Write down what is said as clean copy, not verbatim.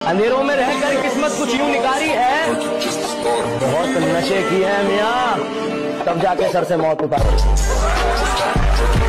अंधेरों में रहकर किस्मत कुछ यूं निकारी है, बहुत नशे किए हैं मियाँ, तब जाके सर से मौत उतारी।